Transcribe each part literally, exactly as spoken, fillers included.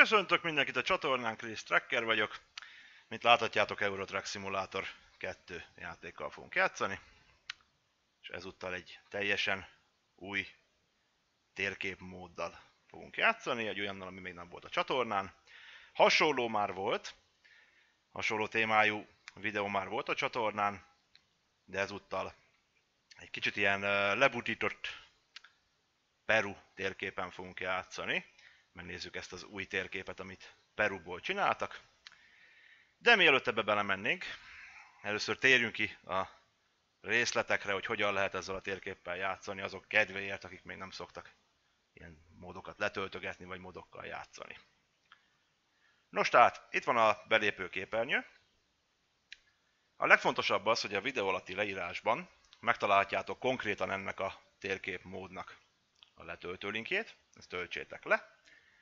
Köszöntök mindenkit a csatornán, Chris Tracker vagyok. Mint láthatjátok, Euro Truck Simulator kettő játékkal fogunk játszani. És ezúttal egy teljesen új térképmóddal fogunk játszani, egy olyannal, ami még nem volt a csatornán. Hasonló már volt, hasonló témájú videó már volt a csatornán, de ezúttal egy kicsit ilyen lebutított Peru térképen fogunk játszani. Megnézzük ezt az új térképet, amit Peruból csináltak. De mielőtt ebbe belemennénk, először térjünk ki a részletekre, hogy hogyan lehet ezzel a térképpel játszani azok kedvéért, akik még nem szoktak ilyen módokat letöltögetni, vagy módokkal játszani. Nos tehát, itt van a belépő képernyő. A legfontosabb az, hogy a videó alatti leírásban megtalálhatjátok konkrétan ennek a térkép módnak a letöltő linkjét, ezt töltsétek le,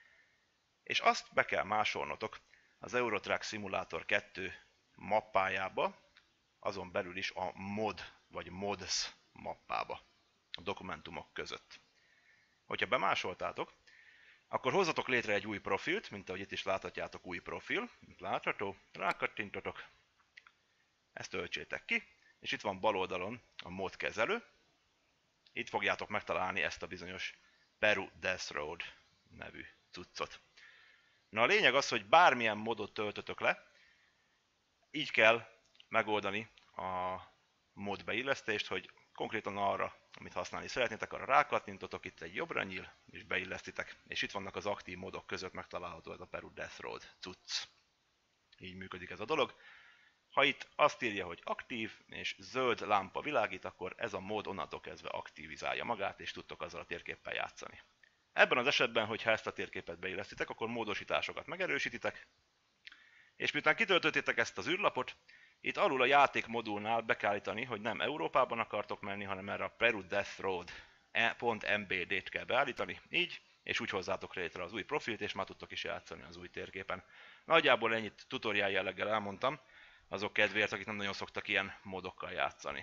és azt be kell másolnotok az Euro Truck Simulator kettő mappájába, azon belül is a mod vagy mods mappába, a dokumentumok között. Hogyha bemásoltátok, akkor hozzatok létre egy új profilt, mint ahogy itt is láthatjátok, új profil, mint látható, rákattintotok, ezt töltsétek ki, és itt van bal oldalon a mod kezelő, itt fogjátok megtalálni ezt a bizonyos Peru Death Road nevű cuccot. Na a lényeg az, hogy bármilyen modot töltötök le, így kell megoldani a mod beillesztést, hogy konkrétan arra, amit használni szeretnétek, arra rákattintotok, itt egy jobbra nyíl, és beillesztitek. És itt vannak az aktív modok között megtalálható ez a Peru Death Road cucc. Így működik ez a dolog. Ha itt azt írja, hogy aktív, és zöld lámpa világít, akkor ez a mód onnantól kezdve aktivizálja magát, és tudtok azzal a térképpel játszani. Ebben az esetben, hogyha ezt a térképet beillesztitek, akkor módosításokat megerősítitek, és miután kitöltöttétek ezt az űrlapot, itt alul a játék modulnál be kell állítani, hogy nem Európában akartok menni, hanem erre a Peru Death Road.mbd-t kell beállítani, így, és úgy hozzátok létre az új profilt, és már tudtok is játszani az új térképen. Nagyjából ennyit tutoriál jelleggel elmondtam, azok kedvéért, akik nem nagyon szoktak ilyen módokkal játszani.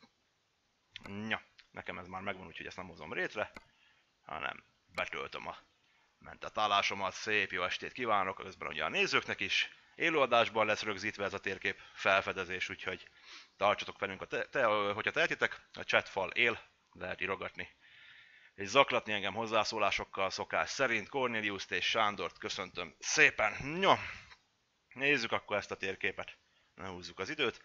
Ja, nekem ez már megvan, úgyhogy ezt nem hozom létre, hanem betöltöm a mentetállásomat, szép jó estét kívánok, közben ugye a nézőknek is. Élőadásban lesz rögzítve ez a térkép felfedezés, úgyhogy tartsatok velünk, a te, te, hogyha tehetitek, a chatfal él, lehet írogatni. És zaklatni engem hozzászólásokkal szokás szerint. Corneliust és Sándort köszöntöm szépen. Jó, nézzük akkor ezt a térképet, ne húzzuk az időt.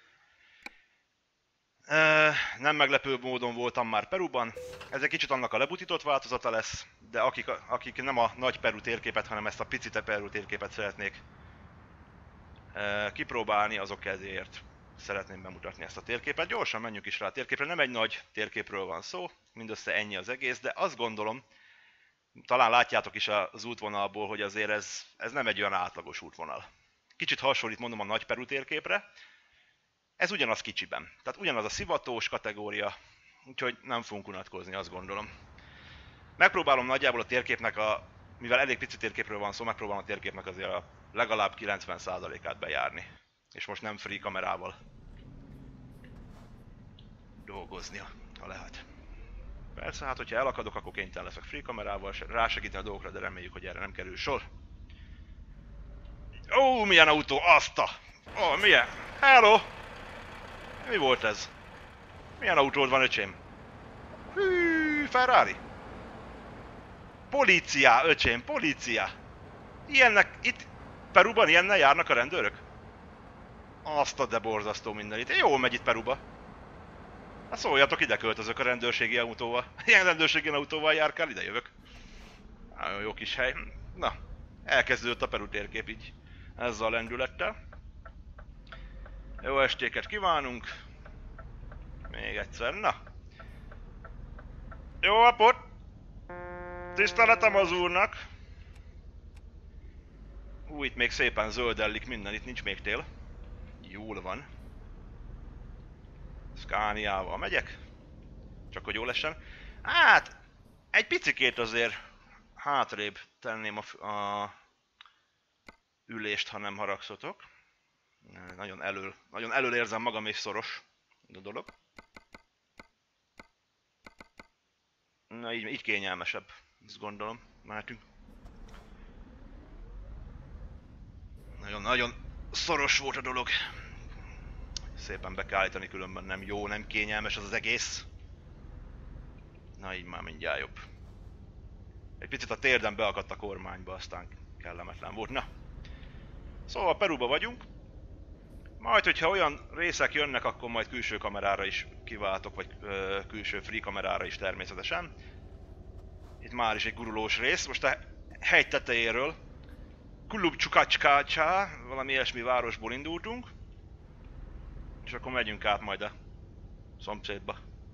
E, nem meglepő módon voltam már Peruban, ez egy kicsit annak a lebutított változata lesz, de akik, akik nem a nagy Peru térképet, hanem ezt a picite Peru térképet szeretnék e, kipróbálni, azok ezért szeretném bemutatni ezt a térképet. Gyorsan menjünk is rá a térképre, nem egy nagy térképről van szó, mindössze ennyi az egész, de azt gondolom, talán látjátok is az útvonalból, hogy azért ez, ez nem egy olyan átlagos útvonal. Kicsit hasonlít mondom a nagy Peru térképre, ez ugyanaz kicsiben, tehát ugyanaz a szivatós kategória, úgyhogy nem fogunk unatkozni, azt gondolom. Megpróbálom nagyjából a térképnek a, mivel elég pici térképről van szó, megpróbálom a térképnek azért a legalább kilencven százalékát bejárni. És most nem free kamerával dolgoznia, ha lehet. Persze, hát hogyha elakadok, akkor kénytelen leszek free kamerával rásegíteni a dolgokra, de reméljük, hogy erre nem kerül sor. Ó, milyen autó, azt a... Ó, milyen? Hello! Mi volt ez? Milyen autód van, öcsém? Hű, Ferrari! Polícia, öcsém, polícia! Ilyennek, itt Peruban ilyennel járnak a rendőrök? Azt a de borzasztó mindenit. Jól megy itt Peruba. Hát szóljatok, ide költözök a rendőrségi autóval. Ilyen rendőrségi autóval járkál, ide jövök. Nagyon jó kis hely. Na, elkezdődött a Peru térkép így. Ezzel a lendülettel. Jó estéket kívánunk. Még egyszer, na. Jó napot! Tiszteletem az úrnak! Ú, itt még szépen zöldellik minden, itt nincs még tél. Jól van. Scaniával megyek. Csak hogy jól essen. Hát, egy picikét azért hátrébb tenném a, a ülést, ha nem haragszotok. Nagyon elől, nagyon elől érzem magam, és szoros a dolog. Na így, így kényelmesebb, ezt gondolom. Mehetünk. Nagyon-nagyon szoros volt a dolog. Szépen be kell állítani, különben nem jó, nem kényelmes az az egész. Na így már mindjárt jobb. Egy picit a térdem beakadt a kormányba, aztán kellemetlen volt. Na. Szóval Peruba vagyunk. Majd, hogyha olyan részek jönnek, akkor majd külső kamerára is kiváltok, vagy ö, külső free kamerára is természetesen. Itt már is egy gurulós rész. Most a hegy tetejéről Kulubcsukacskácsá, valami ilyesmi városból indultunk. És akkor megyünk át majd a szomszédba.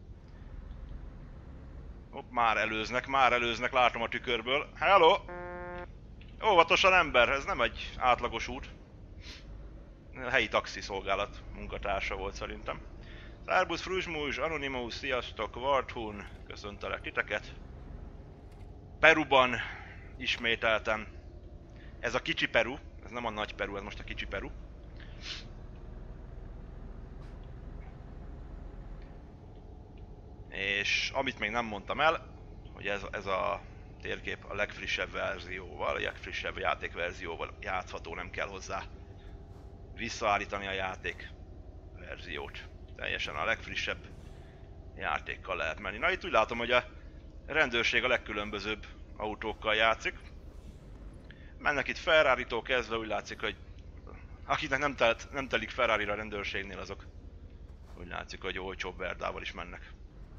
Hopp, már előznek, már előznek, látom a tükörből. Hello! Óvatosan ember, ez nem egy átlagos út. A helyi taxi szolgálat munkatársa volt szerintem. Szerbusz, Fruzsmúzs, Anonymous, sziasztok, Warthun, köszöntelek titeket. Peruban ismételten. Ez a kicsi Peru, ez nem a nagy Peru, ez most a kicsi Peru. És amit még nem mondtam el, hogy ez, ez a térkép a legfrissebb verzióval, a legfrissebb játékverzióval játszható, nem kell hozzá visszaállítani a játék verziót. Teljesen a legfrissebb játékkal lehet menni. Na itt úgy látom, hogy a rendőrség a legkülönbözőbb autókkal játszik. Mennek itt Ferrari-tól kezdve, úgy látszik, hogy akiknek nem, telt, nem telik Ferrari-ra a rendőrségnél, azok úgy látszik, hogy olcsóbb Verdával is mennek.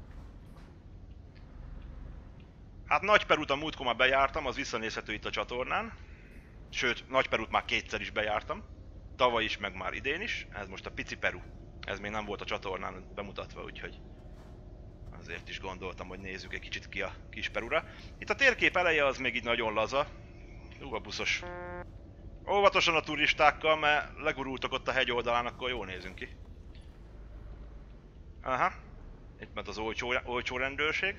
Hát Nagy-Perút a múltkor már bejártam, az visszanézhető itt a csatornán. Sőt, Nagy-Perút már kétszer is bejártam. Tavaly is, meg már idén is. Ez most a pici Peru. Ez még nem volt a csatornán bemutatva, úgyhogy azért is gondoltam, hogy nézzük egy kicsit ki a kis Perura. Itt a térkép eleje az még így nagyon laza. Ú, a buszos. Óvatosan a turistákkal, mert legurultak ott a hegy oldalán, akkor jól nézünk ki. Aha. Itt ment az olcsó, olcsó rendőrség.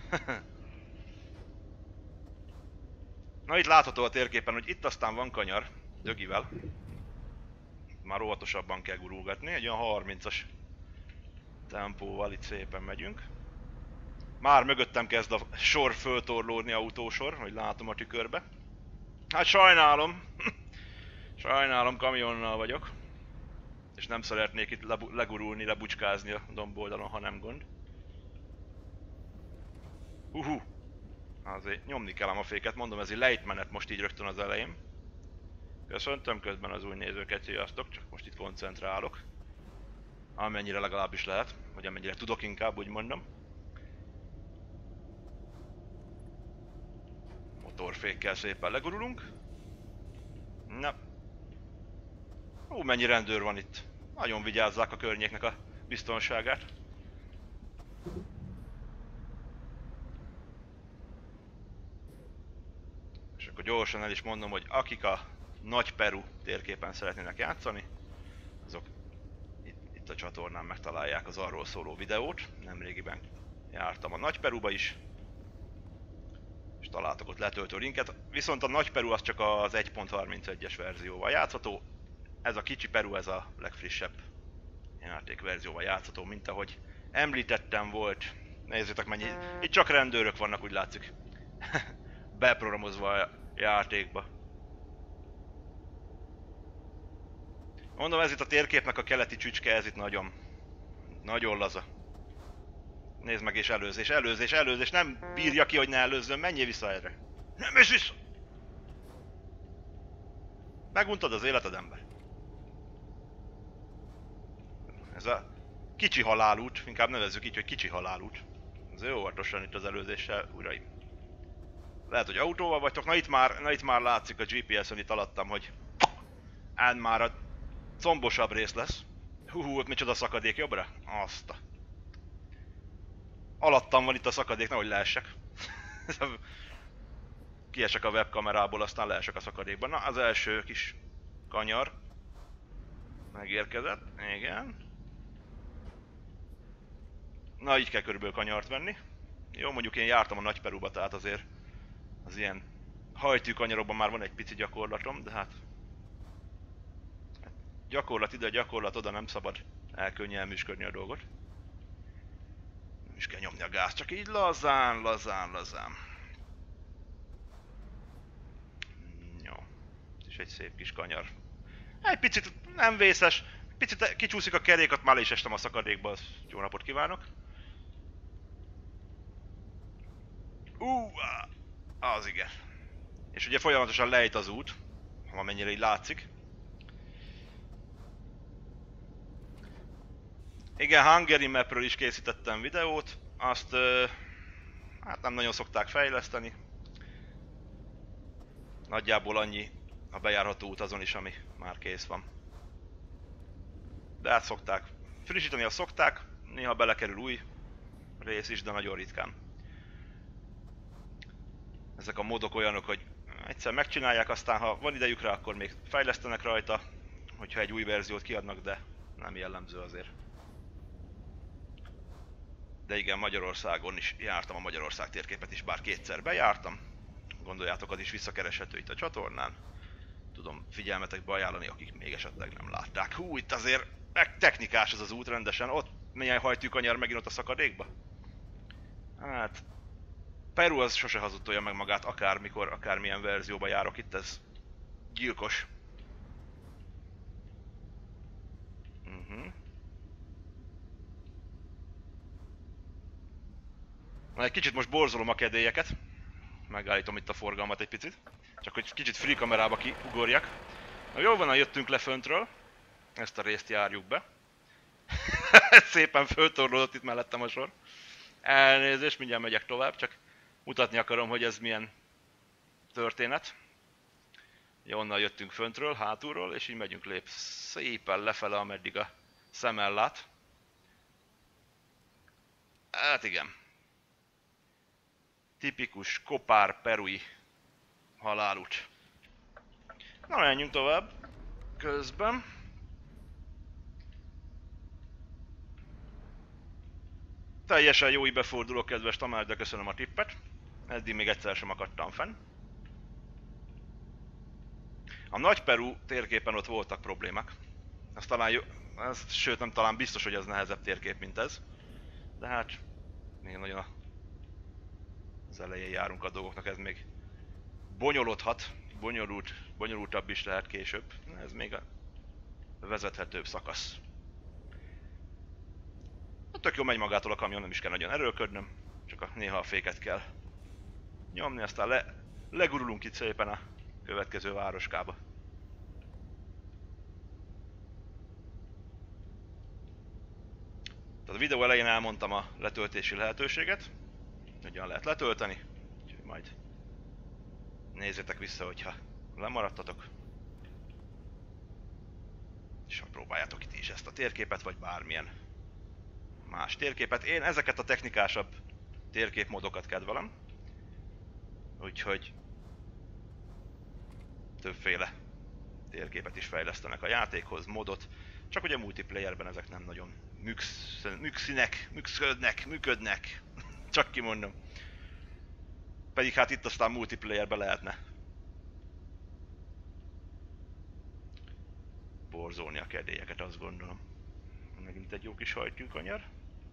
Na itt látható a térképen, hogy itt aztán van kanyar, dögivel. Már óvatosabban kell gurulgatni, egy olyan harmincas tempóval itt szépen megyünk. Már mögöttem kezd a sor föltorlódni, autósor, hogy látom a tükörbe. Hát sajnálom, sajnálom, kamionnal vagyok. És nem szeretnék itt legurulni, lebucskázni a domboldalon, ha nem gond. Uhu. Azért nyomni kell a féket, mondom, ez egy lejtmenet most így rögtön az elején. Köszöntöm közben az új nézőket, sziasztok, csak most itt koncentrálok. Amennyire legalábbis lehet, vagy amennyire tudok inkább, úgy mondom. Motorfékkel szépen legurulunk. Na. Ó, mennyi rendőr van itt. Nagyon vigyázzák a környéknek a biztonságát. És akkor gyorsan el is mondom, hogy akik a Nagy Peru térképen szeretnének játszani, azok itt, itt a csatornán megtalálják az arról szóló videót. Nemrégiben jártam a Nagy Peruba is, és találtak ott letöltő linket. Viszont a Nagy Peru az csak az egy pont harmincegyes verzióval játszható. Ez a kicsi Peru, ez a legfrissebb játékverzióval játszható, mint ahogy említettem volt. Nézzétek mennyi, itt csak rendőrök vannak, úgy látszik. Beprogramozva a játékba. Mondom, ez itt a térképnek a keleti csücske, ez itt nagyon, nagyon laza. Nézd meg, és előzés, előzés, előzés, nem bírja ki, hogy ne előzzön, menjél vissza erre. Nem mész vissza! Meguntad az életed, ember. Ez a kicsi halálút, inkább nevezzük így, hogy kicsi halálút. Ez jó óvatosan itt az előzéssel, uraim. Lehet, hogy autóval vagytok, na itt már, na itt már látszik a gé pé es-en itt alattam, hogy ám már a combosabb rész lesz. Hú, hú, ott micsoda szakadék jobbra? Azt a... Alattam van itt a szakadék, nehogy leessek. Kiesek a webkamerából, aztán leesek a szakadékban. Na, az első kis kanyar megérkezett, igen. Na, így kell körülbelül kanyart venni. Jó, mondjuk én jártam a Nagy Peruba, tehát azért az ilyen hajtű kanyarokban már van egy pici gyakorlatom, de hát gyakorlat ide, gyakorlat oda, nem szabad elkönnyelműsködni a dolgot. Nem is kell nyomni a gáz, csak így lazán, lazán, lazán. Jó, ez is egy szép kis kanyar. Egy picit nem vészes, picit kicsúszik a kerék, már le is estem a szakadékba, jó napot kívánok. Uh, az igen. És ugye folyamatosan lejt az út, ha mennyire így látszik. Igen, Hungary Mapről is készítettem videót, azt uh, hát nem nagyon szokták fejleszteni. Nagyjából annyi a bejárható út azon is, ami már kész van. De hát szokták. Frissíteni azt szokták, néha belekerül új rész is, de nagyon ritkán. Ezek a modok olyanok, hogy egyszer megcsinálják, aztán ha van idejük rá, akkor még fejlesztenek rajta, hogyha egy új verziót kiadnak, de nem jellemző azért. De igen, Magyarországon is jártam, a Magyarország térképet is, bár kétszer bejártam. Gondoljátok, az is visszakereshető itt a csatornán. Tudom figyelmetekbe ajánlani, akik még esetleg nem látták. Hú, itt azért technikás ez az út rendesen. Ott milyen hajtűkanyar megint ott a szakadékba? Hát... Peru az sose hazudtolja meg magát, akármikor, akármilyen verzióba járok itt, ez gyilkos. Uh-huh. Na, egy kicsit most borzolom a kedélyeket. Megállítom itt a forgalmat egy picit. Csak hogy kicsit free kamerába kiugorjak. Na, jól van, jöttünk le föntről. Ezt a részt járjuk be. Szépen föltorlódott itt mellettem a sor. Elnézést, mindjárt megyek tovább, csak mutatni akarom, hogy ez milyen történet. Ja, onnan jöttünk föntről, hátulról, és így megyünk lép szépen lefele, ameddig a szemmel lát. Hát igen. Tipikus kopár perui halálút. Na, menjünk tovább. Közben. Teljesen jó befordulok, kedves Tamás, de köszönöm a tippet. Eddig még egyszer sem akadtam fenn. A Nagy Peru térképen ott voltak problémák. Ez talán jó, ez, sőt nem talán biztos, hogy ez nehezebb térkép, mint ez. De hát még nagyon a, az elején járunk a dolgoknak, ez még bonyolodhat, bonyolult, bonyolultabb is lehet később. Ez még a vezethetőbb szakasz. Tök jó megy magától a kamion, nem is kell nagyon erőlködnöm, csak a, néha a féket kell nyomni, aztán le, legurulunk itt szépen a következő városkába. Tehát a videó elején elmondtam a letöltési lehetőséget, hogyan lehet letölteni, úgyhogy majd nézzétek vissza, hogyha lemaradtatok. És próbáljátok itt is ezt a térképet, vagy bármilyen más térképet. Én ezeket a technikásabb térképmódokat kedvelem. Úgyhogy többféle térképet is fejlesztenek a játékhoz, modot. Csak ugye multiplayerben ezek nem nagyon műksz, műkszinek, működnek, működnek. Csak kimondom. Pedig hát itt aztán multiplayerben lehetne borzolni a kedélyeket, azt gondolom. Megint egy jó kis hajtűkanyar.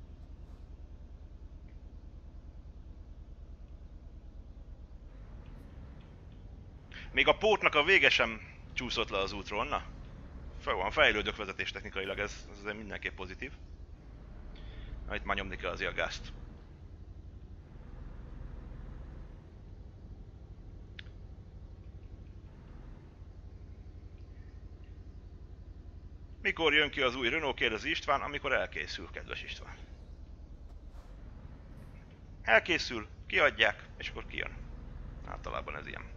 Még a pótnak a vége sem csúszott le az útról, na? Fel van, fejlődök vezetéstechnikailag, ez, ez mindenképp pozitív. Na, itt már nyomni kell az gázt. Mikor jön ki az új Renault, kérdezi István, amikor elkészül, kedves István. Elkészül, kiadják, és akkor kijön. Általában ez ilyen.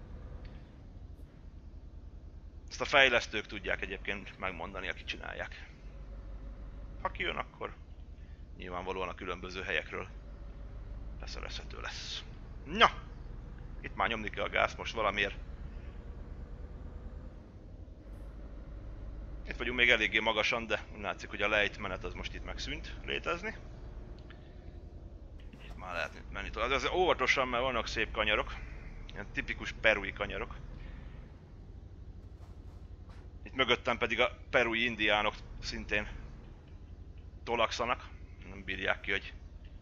Ezt a fejlesztők tudják egyébként megmondani, akik csinálják. Ha kijön, akkor nyilvánvalóan a különböző helyekről beszerezhető lesz. Na! Itt már nyomni kell a gáz most valamiért. Itt vagyunk még eléggé magasan, de látszik, hogy a lejtmenet az most itt megszűnt létezni. Itt már lehet menni tovább. De azért óvatosan, mert vannak szép kanyarok. Ilyen tipikus perui kanyarok. Itt mögöttem pedig a perui indiánok szintén tolakszanak. Nem bírják ki, hogy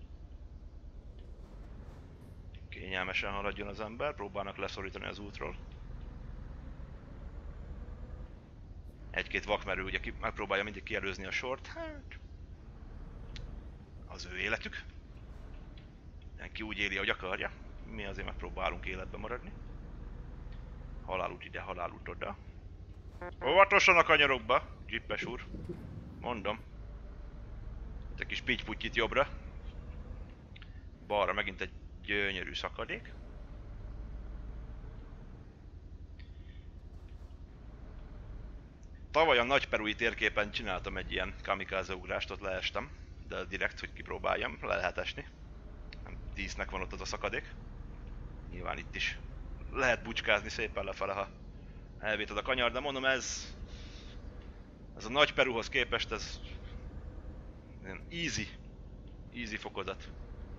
kényelmesen haladjon az ember. Próbálnak leszorítani az útról. egy-két vakmerő ugye ki, megpróbálja mindig kielőzni a sort, hát az ő életük. Mindenki úgy éli, hogy akarja. Mi azért megpróbálunk életben maradni. Halálút ide, halálút oda. Óvatosan a kanyarokba, Jeepes úr. Mondom. Itt egy kis pitty-puttyit jobbra. Balra megint egy gyönyörű szakadék. Tavaly a nagyperui térképen csináltam egy ilyen kamikaze ugrást, ott leestem. De direkt, hogy kipróbáljam, le lehet esni. Nem tíznek van ott az a szakadék. Nyilván itt is lehet bucskázni szépen lefele, ha elvéted a kanyar, de mondom, ez... Ez a nagy Peruhoz képest, ez... easy. Easy fokozat.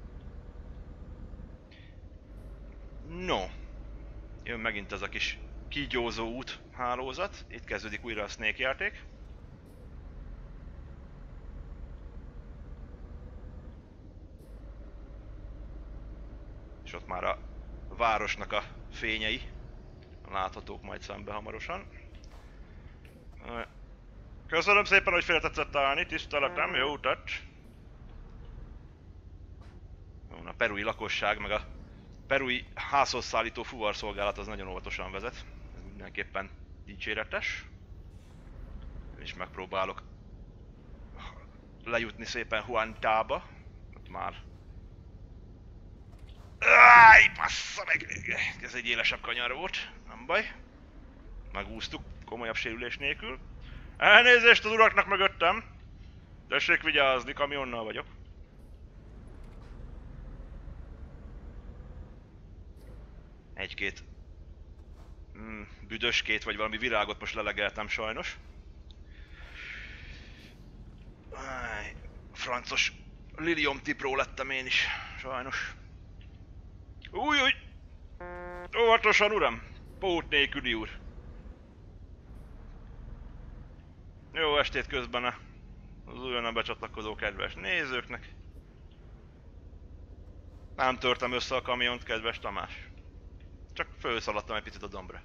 No. Jön megint ez a kis kígyózó út hálózat. Itt kezdődik újra a Snake játék. És ott már a városnak a fényei láthatók majd szembe hamarosan. Köszönöm szépen, hogy féltetszett állni, tiszteletem, jó utat! A perui lakosság, meg a perui házhoz szállító fuvarszolgálat az nagyon óvatosan vezet. Ez mindenképpen dicséretes. És megpróbálok lejutni szépen Huantába. Ott már... Áj, bassza meg! Ez egy élesebb kanyar volt, nem baj. Megúsztuk komolyabb sérülés nélkül. Elnézést az uraknak mögöttem! Tessék vigyázni, kamionnal vagyok. Egy-két mm, büdöskét vagy valami virágot most lelegeltem sajnos. Áj, francos lilium tipró lettem én is, sajnos. Új, új! Óvatosan, uram! Pót nélküli úr! Jó estét közben az újonnan becsatlakozó kedves nézőknek. Nem törtem össze a kamiont, kedves Tamás. Csak fölszaladtam egy picit a dombra.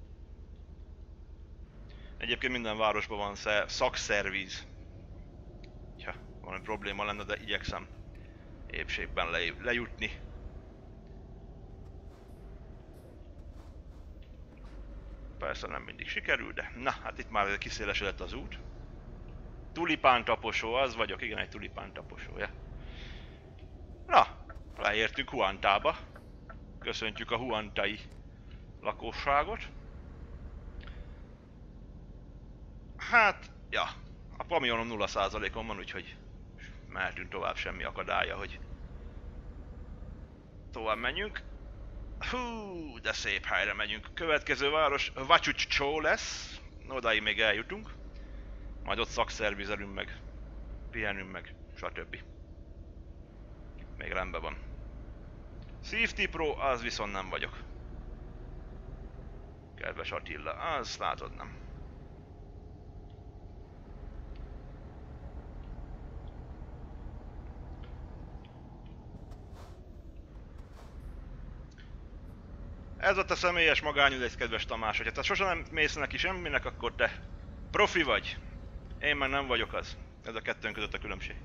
Egyébként minden városban van szakszervíz. Ha valami probléma lenne, de igyekszem épségben le lejutni. Persze nem mindig sikerül, de na, hát itt már kiszélesedett az út. Tulipán taposó, az vagyok, igen, egy tulipán taposója. Na, leértünk Huantába. Köszöntjük a huantai lakosságot. Hát, ja, a kamionom nulla százalékon van, úgyhogy mehetünk tovább, semmi akadálya, hogy tovább menjünk. Hú, de szép helyre megyünk. Következő város Huachuchó lesz. Odáig még eljutunk. Majd ott szakszervizelünk meg, pihenünk meg, stb. Még rendben van. Safety Pro, az viszont nem vagyok. Kedves Attila, azt látod nem. Ez ott a személyes magányülész, kedves Tamás, hogyha te sosem nem mész neki semminek, akkor te profi vagy. Én meg nem vagyok az. Ez a kettőnk között a különbség.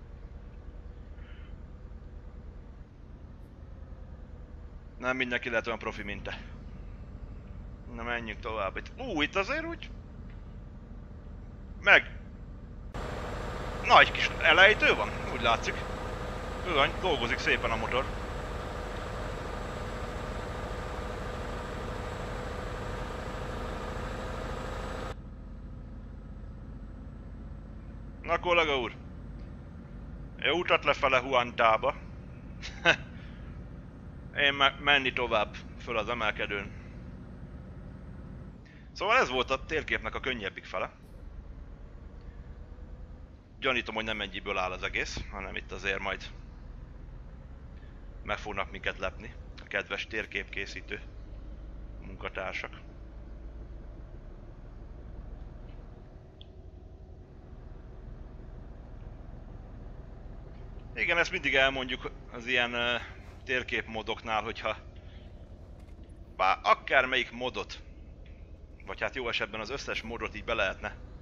Nem mindenki lehet olyan profi, mint te. Na menjünk tovább. Itt, ú, itt azért úgy... Meg... Nagy kis elejtő van, úgy látszik. Bizony, dolgozik szépen a motor. Na kollega úr! Jó utat lefele Huantába. Én me menni tovább, föl az emelkedőn. Szóval ez volt a térképnek a könnyebbik fele. Gyanítom, hogy nem ennyiből áll az egész, hanem itt azért majd meg fognak minket lepni a kedves térképkészítő munkatársak. Igen, ezt mindig elmondjuk az ilyen uh, térképmodoknál, hogyha bár akármelyik modot, vagy hát jó esetben az összes modot így be lehetne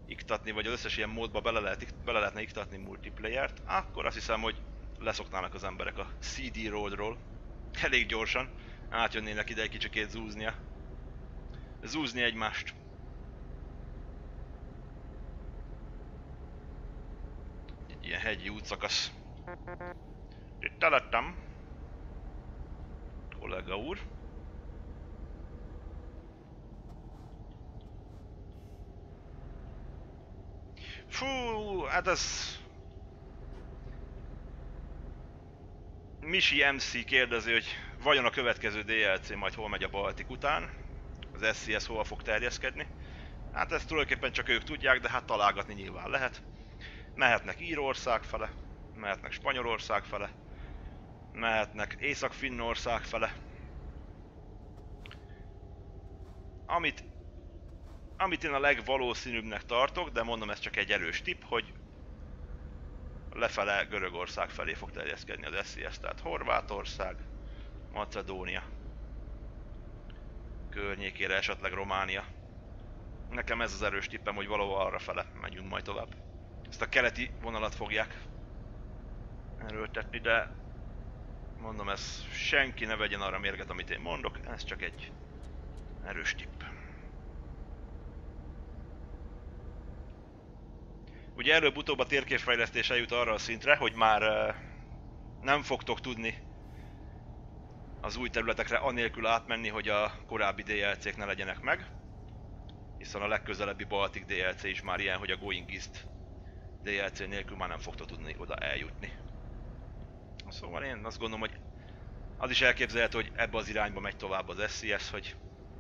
iktatni, vagy az összes ilyen módba bele, lehet, bele lehetne iktatni multiplayert, akkor azt hiszem, hogy leszoknának az emberek a cé dé roadról elég gyorsan, átjönnének ide egy kicsikét zúznia. Zúzni egymást. Egy ilyen hegyi útszakasz. Itt elettem. Kollega úr. Fú, hát ez... Misi em cé kérdezi, hogy vajon a következő dé el cé majd hol megy a Baltik után? Az es cé es hol fog terjeszkedni? Hát ezt tulajdonképpen csak ők tudják, de hát találgatni nyilván lehet. Mehetnek Írország fele, mehetnek Spanyolország fele, mehetnek Észak-Finnország fele. Amit, amit én a legvalószínűbbnek tartok, de mondom, ez csak egy erős tipp, hogy lefele Görögország felé fog terjeszkedni az es cé es, tehát Horvátország, Macedónia környékére, esetleg Románia. Nekem ez az erős tippem, hogy valahol arra fele megyünk majd tovább. Ezt a keleti vonalat fogják erőltetni, de mondom, ez senki ne vegyen arra mérget, amit én mondok, ez csak egy erős tipp. Ugye előbb-utóbb a térképfejlesztés eljut arra a szintre, hogy már uh, nem fogtok tudni az új területekre anélkül átmenni, hogy a korábbi dé el cék ne legyenek meg. Hiszen a legközelebbi Baltic dé el cé is már ilyen, hogy a Going East dé el cé nélkül már nem fogtok tudni oda eljutni. Szóval én azt gondolom, hogy az is elképzelhető, hogy ebbe az irányba megy tovább az es cé es, hogy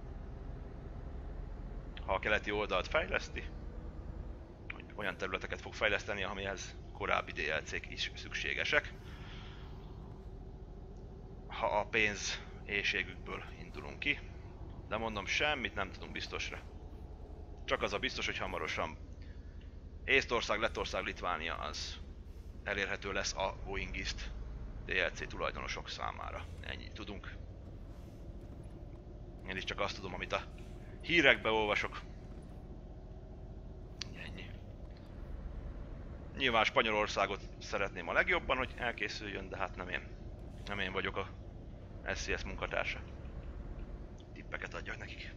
ha a keleti oldalt fejleszti, hogy olyan területeket fog fejleszteni, amihez korábbi dé el cék is szükségesek. Ha a pénz éhségükből indulunk ki, de mondom, semmit nem tudunk biztosra. Csak az a biztos, hogy hamarosan Észtország, Lettország, Litvánia az elérhető lesz a Going East dé el cé tulajdonosok számára. Ennyit tudunk. Én is csak azt tudom, amit a hírekbe olvasok. Ennyi. Nyilván Spanyolországot szeretném a legjobban, hogy elkészüljön, de hát nem én. Nem én vagyok a es cé es munkatársa. Tippeket adjak nekik.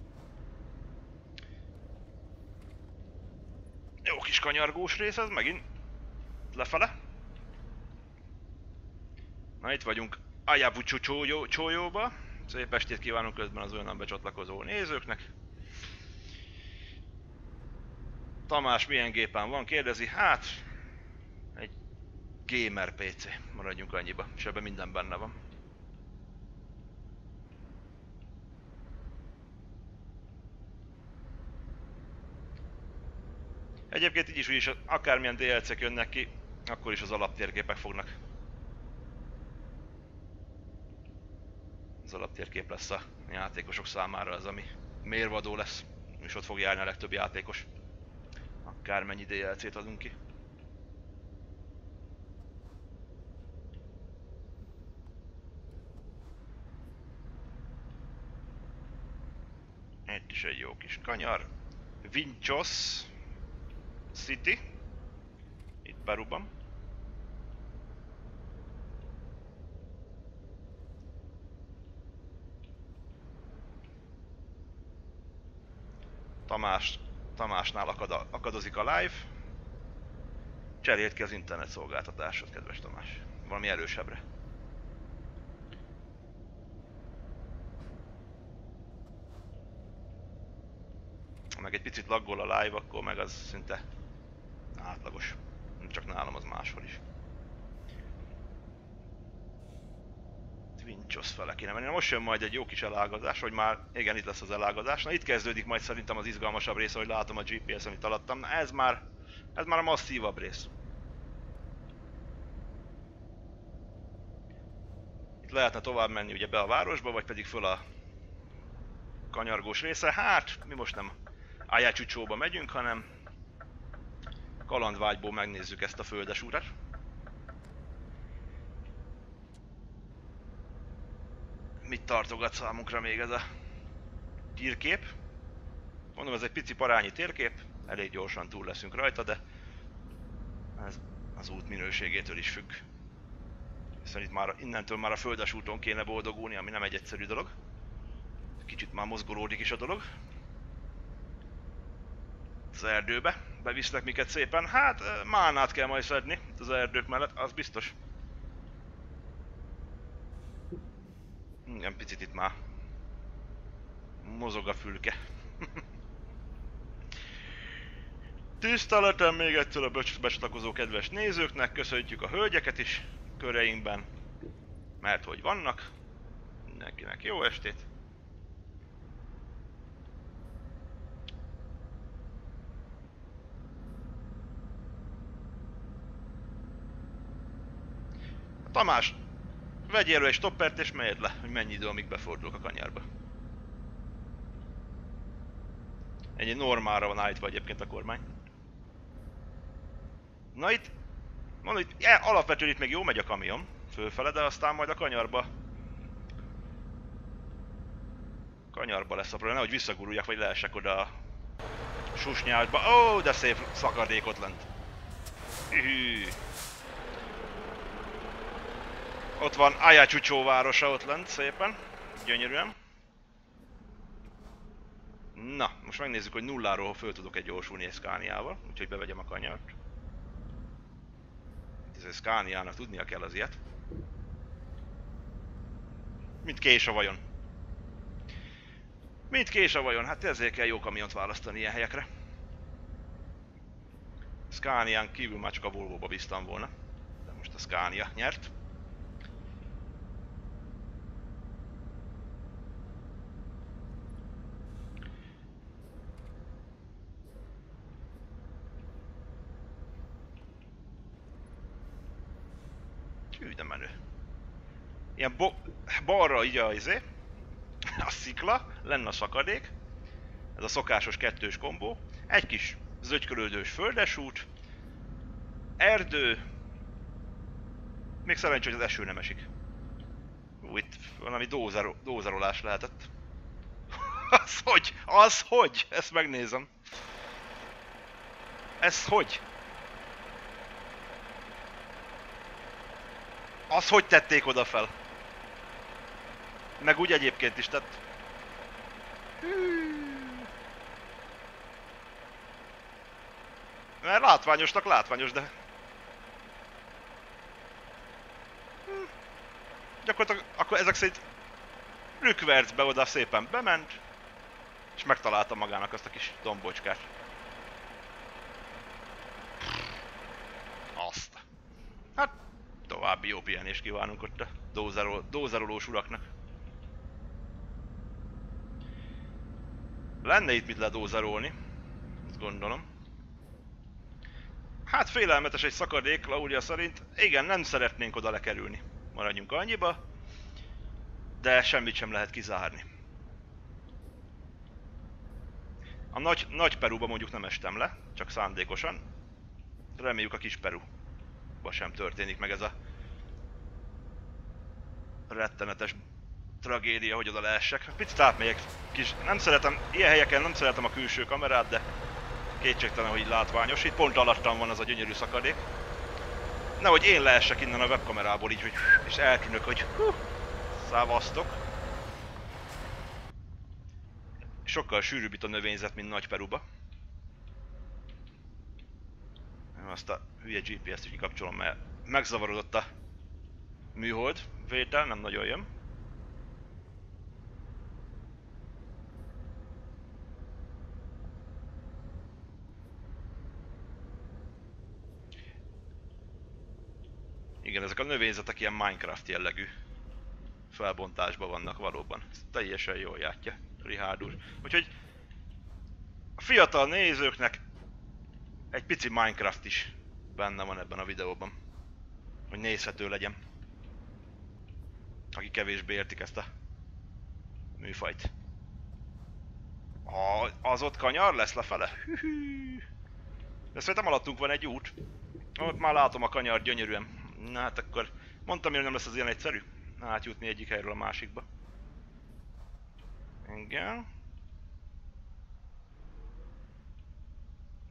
Jó kis kanyargós rész ez megint. Lefele. Na itt vagyunk Ayabucho csólyó, csólyóba. Szép estét kívánunk közben az olyan becsatlakozó nézőknek. Tamás milyen gépen van? Kérdezi. Hát... egy gamer pé cé. Maradjunk annyiba. És ebben minden benne van. Egyébként így is, úgy is akármilyen dé el cék jönnek ki, akkor is az alaptérképek fognak. Az alaptérkép lesz a játékosok számára az, ami mérvadó lesz, és ott fog járni a legtöbb játékos. Akármennyi dé el cét adunk ki. Itt is egy jó kis kanyar. Vincos City. Itt Peruban. Tamás, Tamásnál akad, akadozik a live. Cseréld ki az internet szolgáltatásod, kedves Tamás. Valami erősebbre. Ha meg egy picit laggol a live, akkor meg az szinte átlagos. Nem csak nálam, az máshol is. Vincos fele kéne menni. Most jön majd egy jó kis elágazás, hogy már igen, itt lesz az elágazás. Na itt kezdődik majd szerintem az izgalmasabb rész, hogy látom a gé pé es, amit alattam. Na ez már, ez már a masszívabb rész. Itt lehetne tovább menni ugye be a városba, vagy pedig föl a kanyargós része. Hát, mi most nem Ayacuchóba megyünk, hanem kalandvágyból megnézzük ezt a földes urat. Mit tartogat számunkra még ez a térkép? Mondom, ez egy pici parányi térkép. elég gyorsan túl leszünk rajta, de ez az út minőségétől is függ. Hiszen itt már, innentől már a földes úton kéne boldogulni, ami nem egy egyszerű dolog. Kicsit már mozgolódik is a dolog. Az erdőbe bevisznek minket szépen. Hát mánát kell majd szedni az erdők mellett, az biztos. Igen, picit itt már mozog a fülke. Tiszteletem még egyszer a becsatlakozó kedves nézőknek, köszöntjük a hölgyeket is köreinkben, mert hogy vannak. Mindenkinek jó estét! Tamás, vegyél elő egy stoppert és megyed le, hogy mennyi idő, amíg befordulok a kanyarba. Egy normálra van állítva egyébként a kormány. Na itt, mondom, itt ja, alapvetően itt még jó megy a kamion fölfele, de aztán majd a kanyarba kanyarba lesz a probléma, nehogy visszaguruljak vagy leesek oda a susnyádba. Ó, de szép szakadék ott lent. Hű. Ott van Ayacucho városa ott lent szépen, gyönyörűen. Na, most megnézzük, hogy nulláról föl tudok egy gyorsulni egy Scaniával, úgyhogy bevegyem a kanyart. Ez Scaniának tudnia kell az ilyet. Mint kés a vajon. Mint kés a vajon, hát ezért kell jó kamiont választani ilyen helyekre. Scanián kívül már csak a Volvo-ba bíztam volna, de most a Scania nyert. Hű, de menő. Ilyen bo balra így a izé, a szikla, lenne a szakadék. Ez a szokásos kettős kombó. Egy kis zögykölődős földesút. Erdő. Még szerencsé, hogy az eső nem esik. Ú, itt valami dózero, dózerolás lehetett. Az hogy? Az hogy? Ezt megnézem. Ez hogy? Az hogy tették oda fel? Meg úgy egyébként is tett. Mert látványosnak látványos, de... Gyakorlatilag akkor ezek szerint rükvercbe oda szépen bement, és megtalálta magának azt a kis dombocskát. Azt. Hát további jó pihenést kívánunk ott a dózerol, dózerolós uraknak. Lenne itt mit ledózerolni, azt gondolom. Hát félelmetes egy szakadék, Lauria szerint. Igen, nem szeretnénk oda lekerülni. Maradjunk annyiba. De semmit sem lehet kizárni. A nagy, nagy Peruba mondjuk nem estem le, csak szándékosan. Reméljük a kis Peruba sem történik meg ez a rettenetes tragédia, hogy oda leessek. Picit átmegyek, kis... nem szeretem, ilyen helyeken nem szeretem a külső kamerát, de kétségtelen, hogy így látványos. Itt pont alattam van az a gyönyörű szakadék. Nehogy én leessek innen a webkamerából így, hogy... és eltűnök, hogy hú, szávasztok. Sokkal sűrűbb itt a növényzet, mint Nagy Peruba. Azt a hülye gé pé es-t is kikapcsolom, mert megzavarodott a műhold vétel, nem nagyon jön. Igen, ezek a növényzetek ilyen Minecraft jellegű felbontásban vannak valóban. Ez teljesen jól játja Richard úr. Úgyhogy a fiatal nézőknek egy pici Minecraft is benne van ebben a videóban. Hogy nézhető legyen. Aki kevésbé értik ezt a műfajt. A, az ott kanyar lesz lefele? Hűhű. De szerintem alattunk van egy út. Ott már látom a kanyar gyönyörűen. Na hát akkor mondtam, hogy nem lesz az ilyen egyszerű átjutni egyik helyről a másikba. Igen.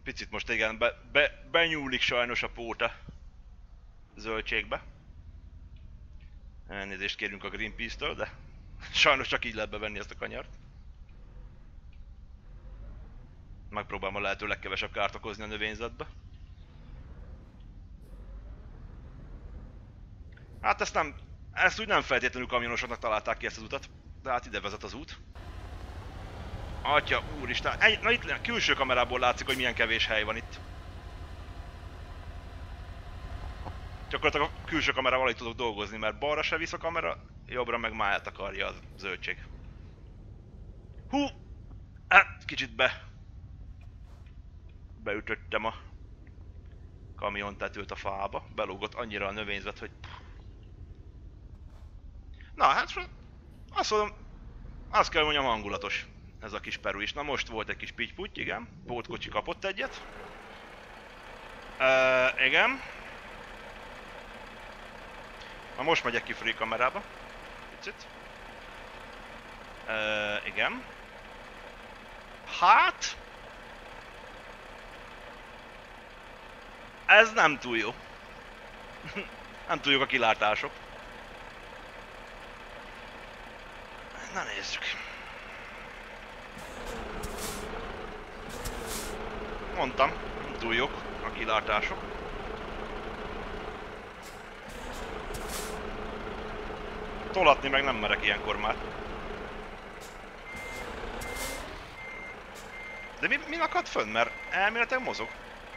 Picit most igen, be, be, benyúlik sajnos a póta zöldségbe. Elnézést kérünk a Greenpeace-től, de sajnos csak így lehet bevenni ezt a kanyart. Megpróbálom a lehető legkevesebb kárt okozni a növényzetbe. Hát ezt nem, ezt úgy nem feltétlenül kamionosoknak találták ki ezt az utat, de hát ide vezet az út. Atya, úristen, egy, na itt külső kamerából látszik, hogy milyen kevés hely van itt. Gyakorlatilag a külső kamerával itt tudok dolgozni, mert balra se visz a kamera, jobbra meg máját akarja a zöldség. Hú! Hát, kicsit be... beütöttem a kamiontetőt a fába, belógott annyira a növényzet, hogy... Na hát, azt mondom, azt kell mondjam, hangulatos ez a kis Peru is. Na most volt egy kis pitty-putty, igen, pótkocsi kapott egyet. Uh, igen. Na most megyek ki free kamerába. Picit. Uh, igen. Hát... Ez nem túl jó. Nem túl jók a kilátások. Na nézzük. Mondtam, nem túl jók a kilátások. Tolatni meg nem merek ilyenkor már. De mi, mi akadt fönn? Mert elméletileg mozog.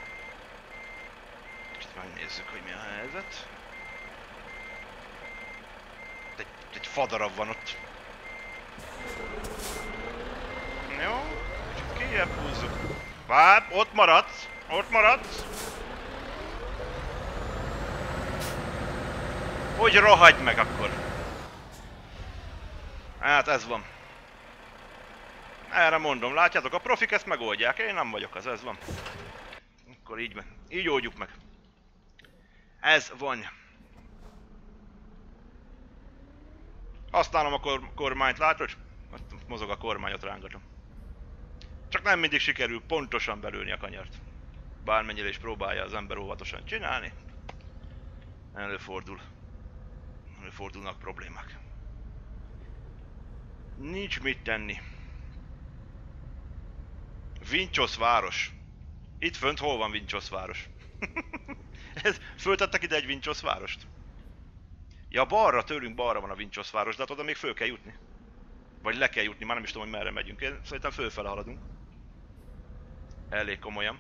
Kicsit megnézzük, hogy mi a helyzet. Egy, egy fadarab van ott. Jó, kicsit kijebb húzzuk. Várj, ott maradsz! Ott maradsz! Hogy rohadj meg akkor? Hát ez van. Erre mondom, látjátok, a profik ezt megoldják, én nem vagyok az, ez van. Akkor így meg, így oldjuk meg. Ez van. Használom a kor kormányt, látod? Ott mozog a kormányot, rángatom. Csak nem mindig sikerül pontosan belőni a kanyart. Bármennyire is próbálja az ember óvatosan csinálni. Előfordul. Előfordulnak problémák. Nincs mit tenni. Vincsos város. Itt fönt hol van Vincsos város? Föltettek ide egy Vincsos várost? Ja, balra, tőlünk balra van a Vincsos város, de hát oda még föl kell jutni. Vagy le kell jutni, már nem is tudom, hogy merre megyünk. Én szerintem fölfele haladunk. Elég komolyan.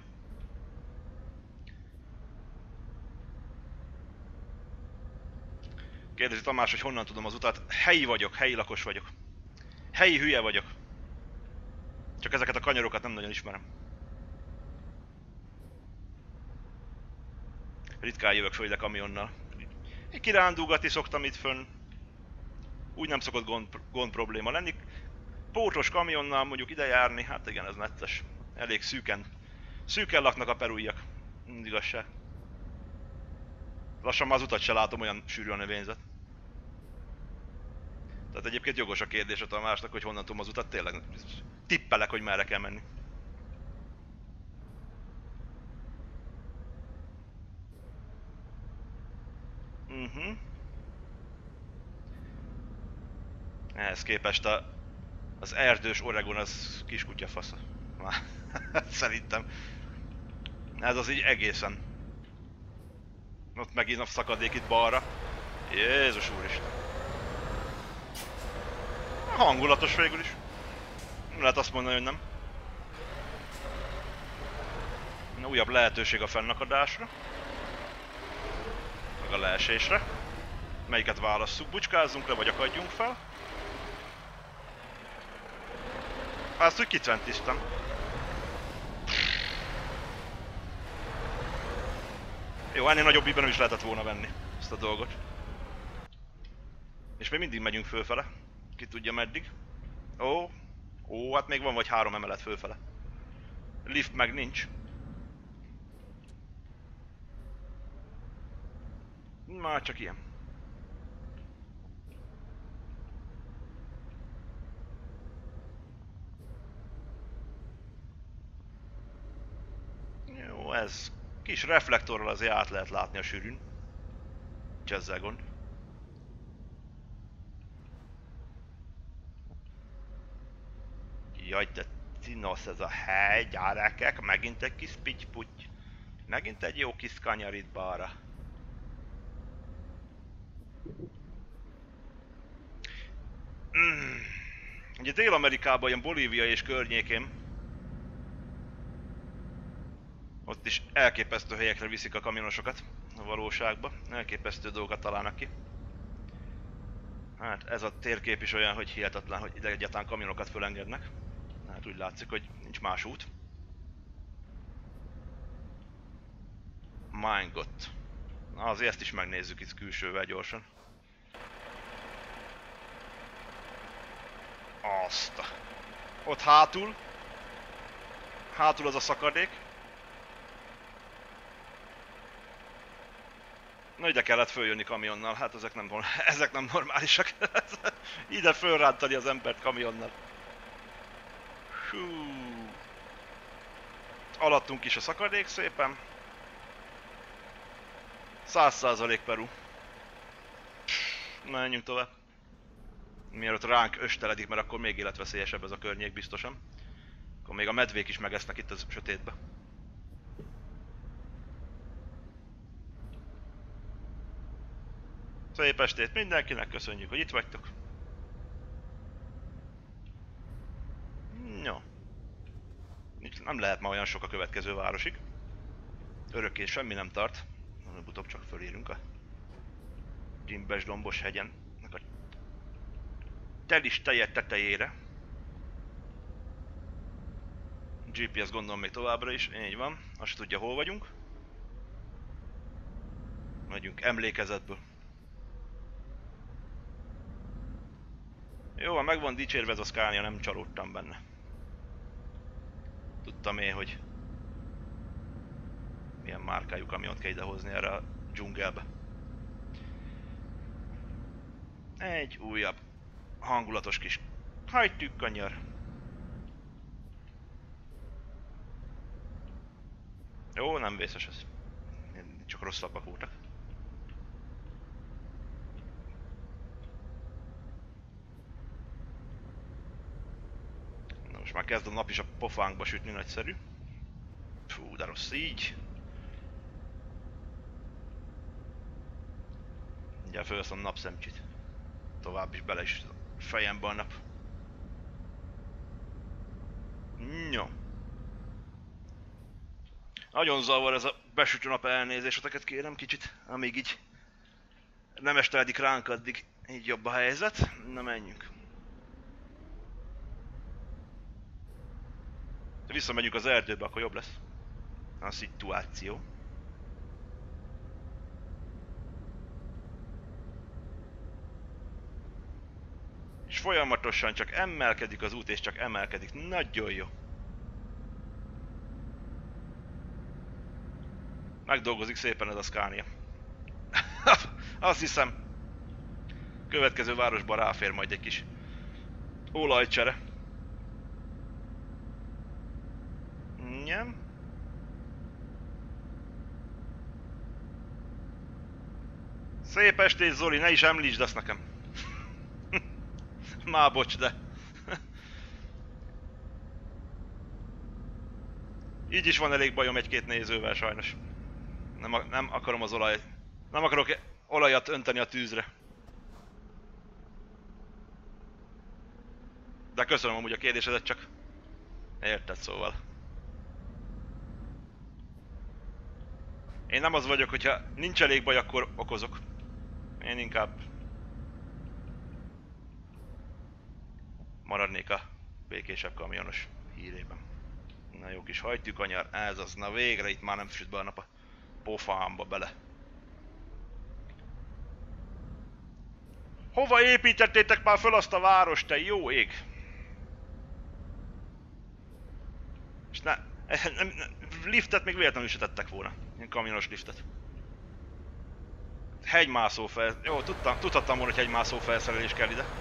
Kérdezi Tamás, hogy honnan tudom az utat. Helyi vagyok, helyi lakos vagyok. Helyi hülye vagyok. Csak ezeket a kanyarokat nem nagyon ismerem. Ritkán jövök föl ide kamionnal. Én kirándulgatni szoktam itt fönn. Úgy nem szokott gond, gond probléma lenni. Pótos kamionnal mondjuk ide járni, hát igen, ez necces. Elég szűken. Szűken laknak a perúiak. Igazság. Lassan már az utat se látom, olyan sűrű a növényzet. Tehát egyébként jogos a kérdés a Tamásnak, hogy honnan tudom az utat, tényleg tippelek, hogy merre kell menni. Mhm. Uh-huh. Ehhez képest a, az erdős Oregon az kiskutya fasza. Szerintem. Ez az így egészen. Ott megint a szakadék itt balra. Jézus úristen. Hangulatos végül is. Nem lehet azt mondani, hogy nem. Na, újabb lehetőség a fennakadásra. Meg a leesésre. Melyiket válasszuk? Bucskázzunk le, vagy akadjunk fel? Azt úgy kicentiztem. Jó, ennél nagyobb íben is lehetett volna venni ezt a dolgot. És még mindig megyünk fölfele. Ki tudja meddig. Ó, ó, hát még van vagy három emelet fölfele. Lift meg nincs. Már csak ilyen. ez kis reflektorral azért át lehet látni a sűrűn. Nincs ezzel gond. Jaj, de cinosz ez a hely, gyerekek, megint egy kis pitty-putty. Megint egy jó kis kanyar itt balra. Mm. Ugye Dél-Amerikában, ilyen Bolívia és környékén, ott is elképesztő helyekre viszik a kamionosokat a valóságba. Elképesztő dolgokat találnak ki. Hát ez a térkép is olyan, hogy hihetetlen, hogy ide egyáltalán kamionokat fölengednek. Hát úgy látszik, hogy nincs más út. My God. Na azért ezt is megnézzük itt külsővel gyorsan. Azt a... Ott hátul. Hátul az a szakadék. Na ide kellett följönni kamionnal, hát ezek nem, ezek nem normálisak. Ide fölrántani az embert kamionnal. Hú. Alattunk is a szakadék szépen. száz százalék Peru. Na, menjünk tovább. Mielőtt ránk östeledik, mert akkor még életveszélyesebb ez a környék biztosan. Akkor még a medvék is megesznek itt a sötétbe. Szép estét mindenkinek, köszönjük, hogy itt vagytok. Jó. Nem lehet ma olyan sok a következő városig. Örökké semmi nem tart. Előbb-utóbb csak fölérünk a Gimbes dombos hegyen. A telis teje tetejére. gé pé es gondolom még továbbra is, így van. Azt tudja hol vagyunk. Megyünk emlékezetből. Jó, meg van dicsérve ez a Scania, nem csalódtam benne. Tudtam én, hogy milyen márkájú kamiont kell idehozni erre a dzsungelbe. Egy újabb hangulatos kis hajtűkkanyar. Jó, nem vészes ez. Csak rosszabbak voltak. Na most már kezd a nap is a pofánkba sütni, nagyszerű. Fú, de rossz így. Mindjárt fölveszem a napszemcsit. Tovább is bele is fejembe a nap. Jó. Nagyon zavar ez a besütő nap, elnézéseteket kérem kicsit, amíg így nem esteledik ránk, addig így jobb a helyzet. Na menjünk. De visszamegyünk az erdőbe, akkor jobb lesz a szituáció. És folyamatosan csak emelkedik az út, és csak emelkedik. Nagyon jó. Megdolgozik szépen ez a Scania. Azt hiszem, következő városban ráfér majd egy kis olajcsere. Igen. Szép estét, Zoli, ne is említsd azt nekem. Már bocs, de... Így is van elég bajom egy-két nézővel sajnos. Nem, nem akarom az olaj... Nem akarok olajat önteni a tűzre. De köszönöm amúgy a kérdésedet, csak... Érted, szóval. Én nem az vagyok, hogyha nincs elég baj, akkor okozok. Én inkább... maradnék a békésebb kamionos hírében. Na jó kis hajtűkanyar, ez az, na végre itt már nem süt be a nap a pofámba bele. Hova építettétek már föl azt a várost, te jó ég? És ne, ne, ne liftet még véletlenül se tettek volna. Ilyen kamionos liftet. Hegymászó fel... Jó, tudtam, tudhattam volna, hogy hegymászó felszerelés kell ide.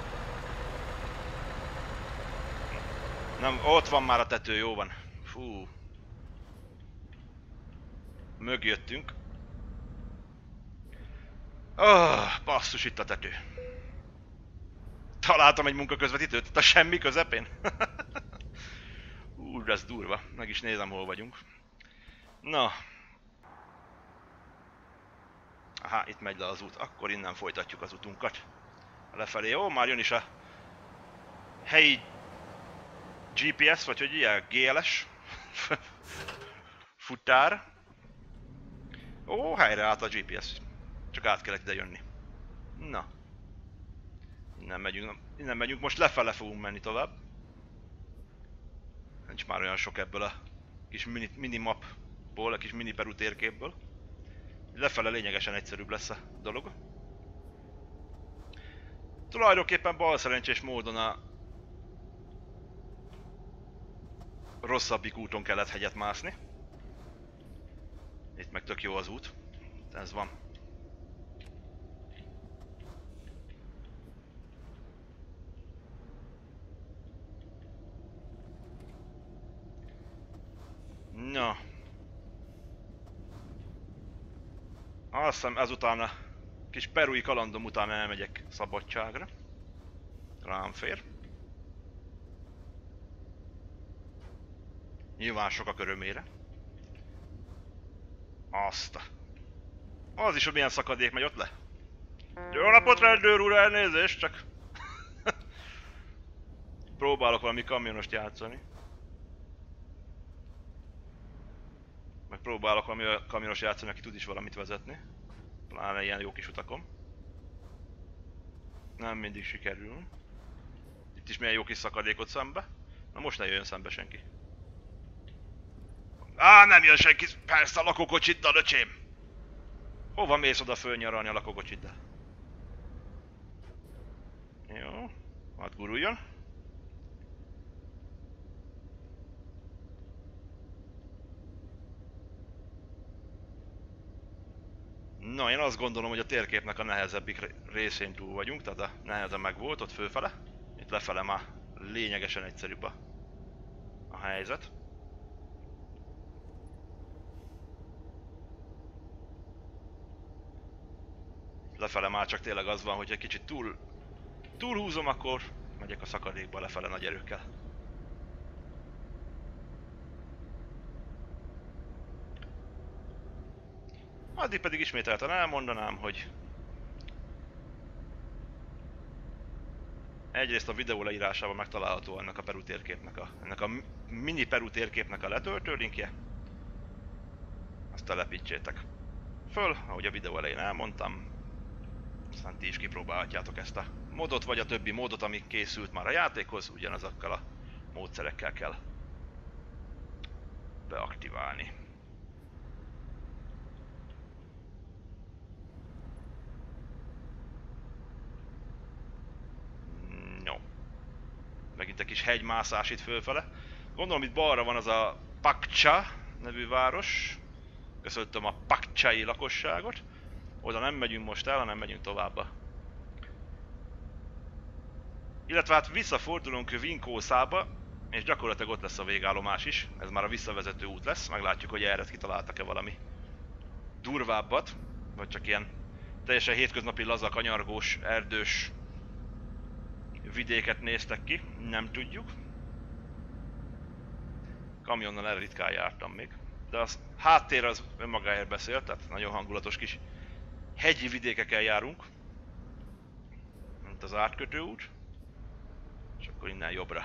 Nem, ott van már a tető, jó van. Fú. Mögjöttünk. Oh, basszus, itt a tető. Találtam egy munkaközvetítőt itt a semmi közepén. Úr, ez durva. Meg is nézem, hol vagyunk. Na. Aha, itt megy le az út. Akkor innen folytatjuk az utunkat. Lefelé. Ó, már jön is a helyi gé pé es, vagy hogy ilyen gé el es futár. Ó, helyre állt a gé pé es. Csak át kellett ide jönni. Na. Innen megyünk, innen megyünk. Most lefele fogunk menni tovább. Nincs már olyan sok ebből a kis mini, minimapból, a kis mini Peru térképből. Lefele lényegesen egyszerűbb lesz a dolog. Tulajdonképpen balszerencsés módon a rosszabbik úton kellett hegyet mászni. Itt meg tök jó az út. Ez van. Na. Azt hiszem ezután a kis perui kalandom után elmegyek szabadságra. Rám fér. Nyilván sokak örömére. Azt a... Az is, hogy milyen szakadék megy ott le. Jó napot, rendőr úr, elnézést, csak... Próbálok valami kamionost játszani. Meg próbálok valami kamionos játszani, aki tud is valamit vezetni. Pláne ilyen jó kis utakon. Nem mindig sikerül. Itt is milyen jó kis szakadékot szembe. Na most ne jöjjön szembe senki. Á, nem jön senki! Persze a lakókocsiddal, öcsém! Hova mész oda fölnyaralni a lakókocsiddal? Jó, hát guruljon. Na, én azt gondolom, hogy a térképnek a nehezebbik részén túl vagyunk, tehát a nehezen meg volt ott fölfele. Itt lefele már lényegesen egyszerűbb a, a helyzet. Lefele már csak tényleg az van, hogy egy kicsit túl, túlhúzom, akkor megyek a szakadékba lefele nagy erőkkel. Addig pedig ismételten elmondanám, hogy egyrészt a videó leírásában megtalálható ennek a Peru térképnek a, ennek a mini Peru térképnek a letöltő linkje. Azt telepítsétek föl, ahogy a videó elején elmondtam. Aztán ti is kipróbálhatjátok ezt a modot, vagy a többi módot, ami készült már a játékhoz, ugyanazokkal a módszerekkel kell beaktiválni. No. Megint egy kis hegymászás itt fölfele. Gondolom itt balra van az a Pakcha nevű város. Köszöntöm a pakcsai lakosságot. Oda nem megyünk most el, hanem megyünk tovább. Illetve hát visszafordulunk Vinkószába, és gyakorlatilag ott lesz a végállomás is. Ez már a visszavezető út lesz, meglátjuk, hogy erre kitaláltak-e valami durvábbat, vagy csak ilyen teljesen hétköznapi laza, kanyargós, erdős vidéket néztek ki, nem tudjuk. Kamionnal erre ritkán jártam még, de az háttér az önmagáért beszél, tehát nagyon hangulatos kis hegyi vidékeken járunk, mint az átkötő út, és akkor innen jobbra.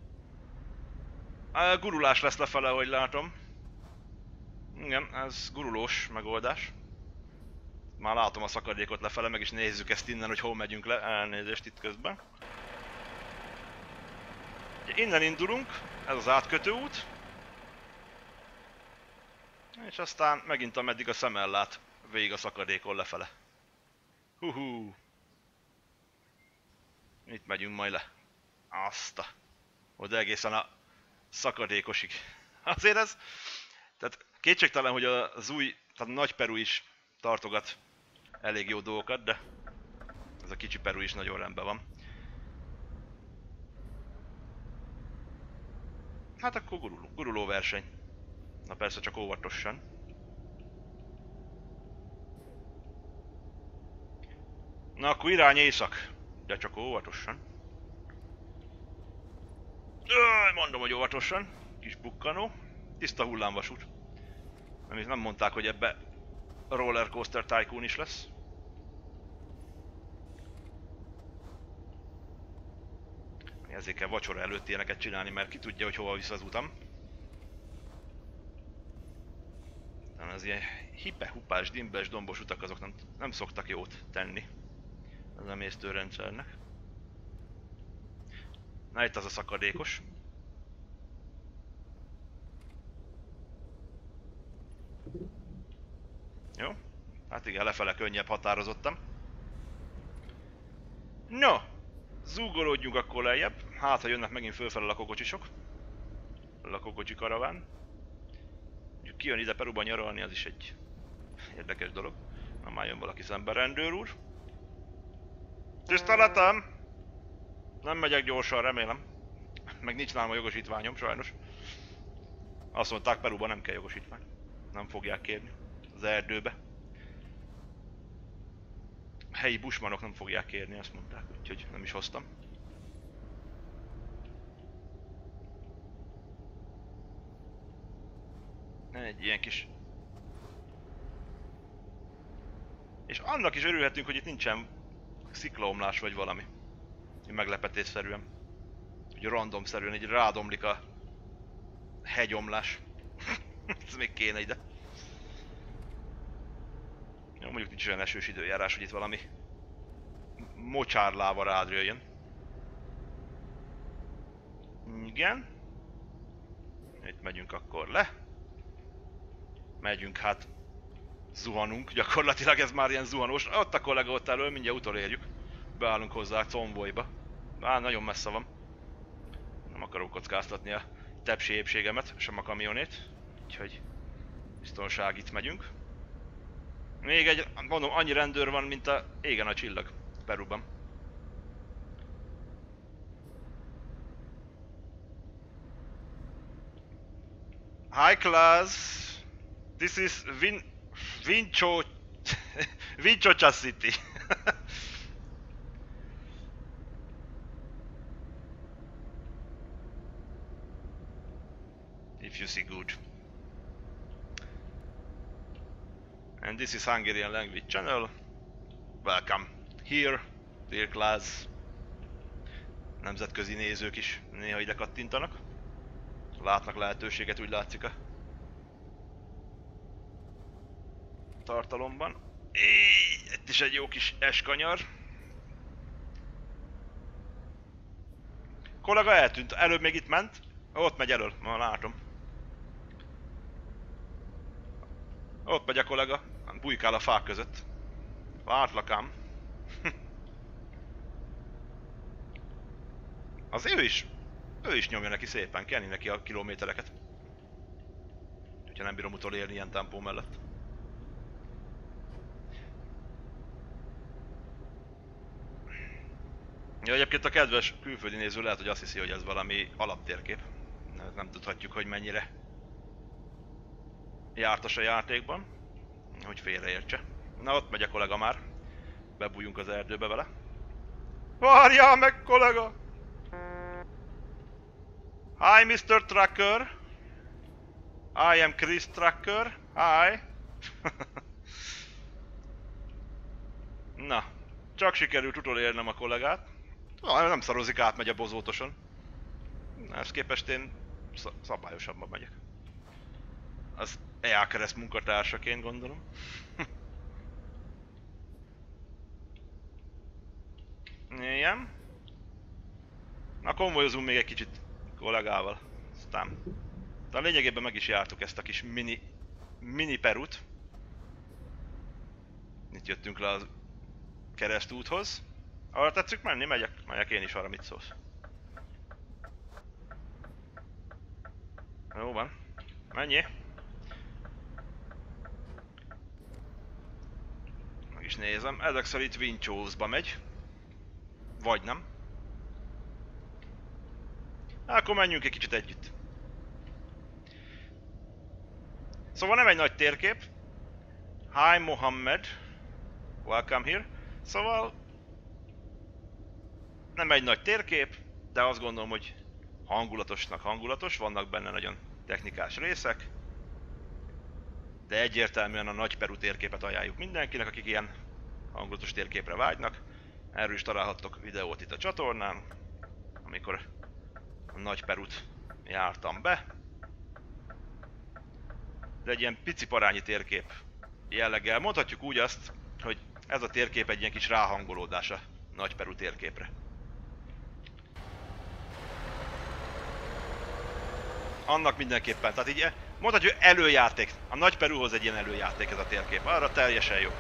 A gurulás lesz lefele, ahogy látom. Igen, ez gurulós megoldás. Már látom a szakadékot lefele, meg is nézzük ezt innen, hogy hol megyünk le, elnézést itt közben. Innen indulunk, ez az átkötő út. És aztán megint ameddig a szem ellát, végig a szakadékon lefele. Huhú. Itt megyünk majd le. Azt a... Oda egészen a szakadékosig. Azért ez... Tehát kétségtelen, hogy az új... Tehát a nagy Peru is tartogat elég jó dolgokat, de... Ez a kicsi Peru is nagyon rendben van. Hát akkor guruló, guruló verseny. Na persze csak óvatosan. Na akkor irány észak. De csak óvatosan. Öj, mondom, hogy óvatosan. Kis bukkanó. Tiszta hullámvasút. Nem, nem mondták, hogy ebbe Rollercoaster Tycoon is lesz. Ezért kell vacsora előtt ilyeneket csinálni, mert ki tudja, hogy hova visz az utam. Nem, az ilyen hipe-hupás, dimbes, dombos utak azok nem, nem szoktak jót tenni az emésztőrendszernek. Na itt az a szakadékos. Jó? Hát igen, lefele könnyebb, határozottam. No! Zúgolódjunk akkor lejjebb. Hát, ha jönnek megint fölfele a lakókocsisok. A lakókocsi karaván. Ki jön ide Peruban nyaralni, az is egy érdekes dolog. Na már jön valaki szemben, rendőr úr. Tiszteletem! Nem megyek gyorsan, remélem. Meg nincs nálam a jogosítványom, sajnos. Azt mondták, Peruban nem kell jogosítvány. Nem fogják kérni. Az erdőbe. A helyi bushmanok nem fogják kérni, azt mondták, úgyhogy nem is hoztam. Egy ilyen kis... És annak is örülhetünk, hogy itt nincsen sziklaomlás vagy valami. Meglepetésszerűen. Úgy randomszerűen így rádomlik a hegyomlás. Ez még kéne ide. Jó, mondjuk nincs olyan esős időjárás, hogy itt valami mocsárláva rád jöjjön. Igen. Itt megyünk akkor le. Megyünk, hát zuhanunk, gyakorlatilag ez már ilyen zuhanós. Ott a kollega ott elől, mindjárt utolérjük. Beállunk hozzá a convoyba. Már nagyon messze van. Nem akarok kockáztatni a tepsi épségemet, sem a kamionét. Úgyhogy biztonság, itt megyünk. Még egy, mondom, annyi rendőr van, mint a égen a csillag Peruban. High class. This is Vin... Vincho... Vinchocha City. If you see good. And this is Hungarian language channel. Welcome here, dear class. Nemzetközi nézők is néha ide kattintanak. Látnak lehetőséget, úgy látszik a tartalomban. Éj, itt is egy jó kis eskanyar. Kollega eltűnt, előbb még itt ment. Ott megy elől, ma látom. Ott megy a kollega, bujkál a fák között. Vártlak ám. Az ő is, ő is nyomja neki szépen, kenni neki a kilométereket. Hogyha nem bírom utolérni ilyen tempó mellett. Ja, egyébként a kedves külföldi néző lehet, hogy azt hiszi, hogy ez valami alaptérkép. Nem tudhatjuk, hogy mennyire jártas a játékban, hogy félreértse. Na, ott megy a kollega már. Bebújjunk az erdőbe vele. Várjál meg, kollega! Hi, mister Trucker! I am Chris Trucker. Hi! Na, csak sikerült utolérnem a kollégát. Na, nem szarozik, átmegy a bozótoson. Ezt képest én szabályosabban megyek. Az é á kereszt munkatársaként gondolom. Igen. Na, konvojozunk még egy kicsit kollégával. Aztán... De lényegében meg is jártuk ezt a kis mini... mini Perut. Itt jöttünk le az keresztúthoz. Arra tetszük menni? Megyek, megyek én is arra, mit szólsz. Jó van. Menjél. Meg is nézem. Ezek szerint Vinchózba megy. Vagy nem. Akkor menjünk egy kicsit együtt. Szóval nem egy nagy térkép. Hi Mohammed. Welcome here. Szóval Nem egy nagy térkép, de azt gondolom, hogy hangulatosnak hangulatos, vannak benne nagyon technikás részek. De egyértelműen a Nagy Peru térképet ajánljuk mindenkinek, akik ilyen hangulatos térképre vágynak. Erről is találhattok videót itt a csatornán, amikor a Nagy Perut jártam be. De egy ilyen pici parányi térkép jelleggel. Mondhatjuk úgy azt, hogy ez a térkép egy ilyen kis ráhangolódás a Nagy Peru térképre. Annak mindenképpen, tehát így mondhatjuk, hogy előjáték. A Nagy Peruhoz egy ilyen előjáték ez a térkép, arra teljesen jó.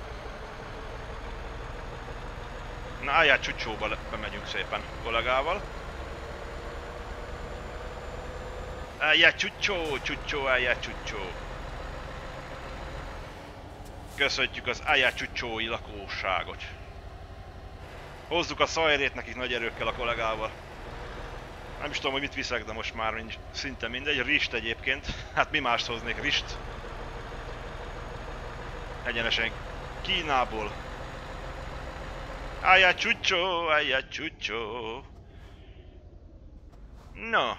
Na, állját csúcsóba bemegyünk szépen kollégával. Állját csúcsó, csúcsó, állját csúcsó. Köszöntjük az állját csúcsói lakóságot. Hozzuk a szajrét nekik nagy erőkkel a kollégával. Nem is tudom, hogy mit viszek, de most már szinte mindegy. Rist egyébként. Hát mi mást hoznék? Rist. Egyenesen Kínából. Álljá csúcsó, álljá csúcsó. No.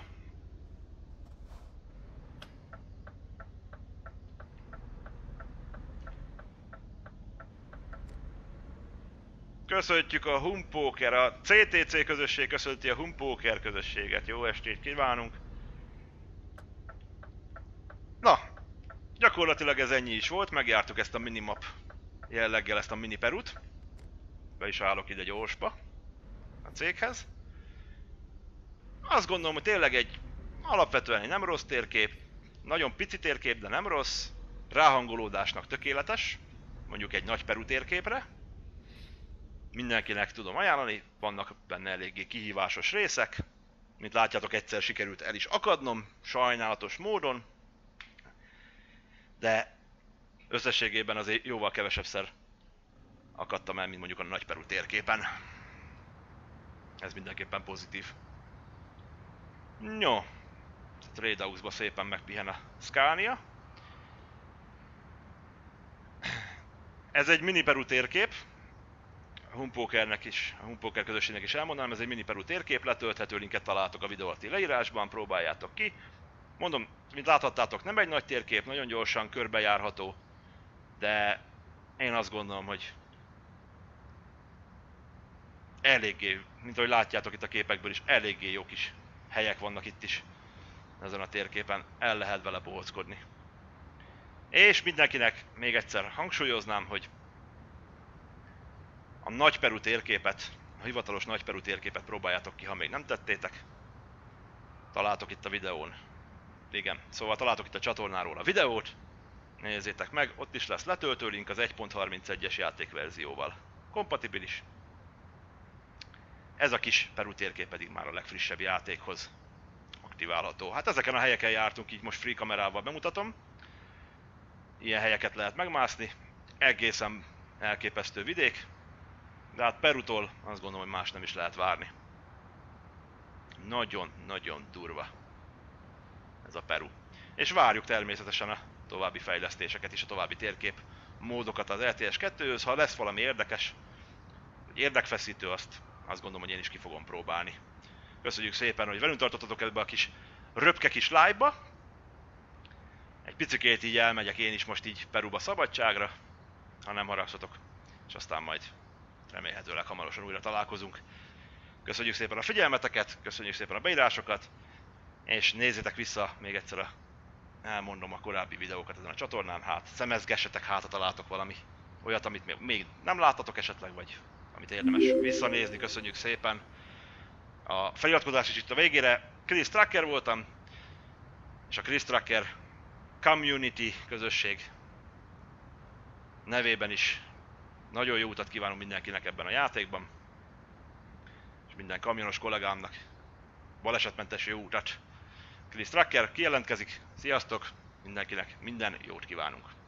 Köszöntjük a Humpoker, a cé té cé közösség köszönti a Humpoker közösséget. Jó estét kívánunk! Na, gyakorlatilag ez ennyi is volt, megjártuk ezt a minimap jelleggel, ezt a mini Perut. Be is állok ide gyorsba a céghez. Azt gondolom, hogy tényleg egy alapvetően egy nem rossz térkép, nagyon pici térkép, de nem rossz, ráhangolódásnak tökéletes, mondjuk egy Nagy Peru térképre. Mindenkinek tudom ajánlani, vannak benne eléggé kihívásos részek. Mint látjátok, egyszer sikerült el is akadnom, sajnálatos módon. De összességében azért jóval kevesebbszer akadtam el, mint mondjuk a Nagy Peru térképen. Ez mindenképpen pozitív. Jó. Trade House-ba szépen megpihen a Scania. Ez egy mini Peru térkép. A Humpokernek is, a Humpoker közösségnek is elmondanám, ez egy mini Peru térkép, letölthető linket találtok a videó alatti leírásban, próbáljátok ki. Mondom, mint láthattátok, nem egy nagy térkép, nagyon gyorsan körbejárható, de én azt gondolom, hogy eléggé, mint ahogy látjátok itt a képekből is, eléggé jó kis helyek vannak itt is ezen a térképen, el lehet vele bohóckodni. És mindenkinek még egyszer hangsúlyoznám, hogy a Nagy Peru térképet, a hivatalos Nagy Peru térképet próbáljátok ki, ha még nem tettétek. Találtok itt a videón. Igen, szóval találtok itt a csatornáról a videót. Nézzétek meg, ott is lesz letöltő link az egy pont harmincegyes játékverzióval. Kompatibilis. Ez a kis Peru térkép pedig már a legfrissebb játékhoz aktiválható. Hát ezeken a helyeken jártunk, így most free kamerával bemutatom. Ilyen helyeket lehet megmászni. Egészen elképesztő vidék. De hát Perutól azt gondolom, hogy más nem is lehet várni. Nagyon-nagyon durva ez a Peru. És várjuk természetesen a további fejlesztéseket is, a további térkép módokat az er té es kettőhöz. Ha lesz valami érdekes, érdekfeszítő, azt, azt gondolom, hogy én is ki fogom próbálni. Köszönjük szépen, hogy velünk tartottatok ebbe a kis röpke kis live-ba. Egy picikét így elmegyek én is most így Peruba szabadságra, ha nem haragszatok, és aztán majd remélhetőleg hamarosan újra találkozunk. Köszönjük szépen a figyelmeteket, köszönjük szépen a beírásokat, és nézzétek vissza még egyszer a, elmondom a korábbi videókat ezen a csatornán, hát szemezgessetek, hát ha találtok valami olyat, amit még, még nem láttatok esetleg, vagy amit érdemes visszanézni. Köszönjük szépen. A feliratkozás is itt a végére. Chris Tracker voltam, és a Chris Tracker Community közösség nevében is nagyon jó utat kívánunk mindenkinek ebben a játékban, és minden kamionos kollégámnak balesetmentes jó utat. Chris Tracker kijelentkezik, sziasztok, mindenkinek minden jót kívánunk!